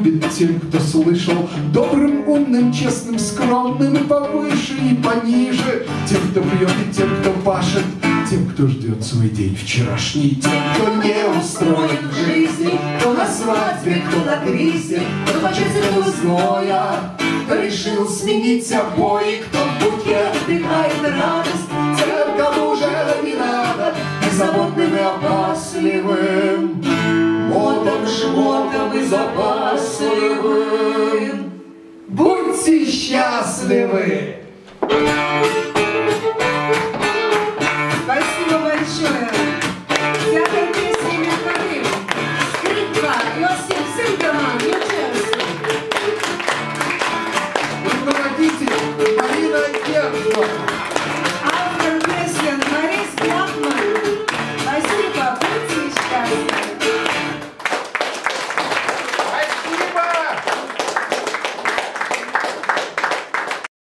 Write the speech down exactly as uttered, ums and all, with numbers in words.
будет тем, кто слышал, добрым, умным, честным, скромным, и повыше, и пониже, тем, кто пьет, и тем, кто пашет, тем, кто ждет свой день вчерашний, тем, кто не устроен в жизни, кто на свадьбе, кто на кризе, кто по чувству зноя, кто решил сменить обои, кто в будке отдыхает радость, тем, кому уже не надо беззаботным и опасливым, мотом, шмотом и запасливым. Будьте счастливы!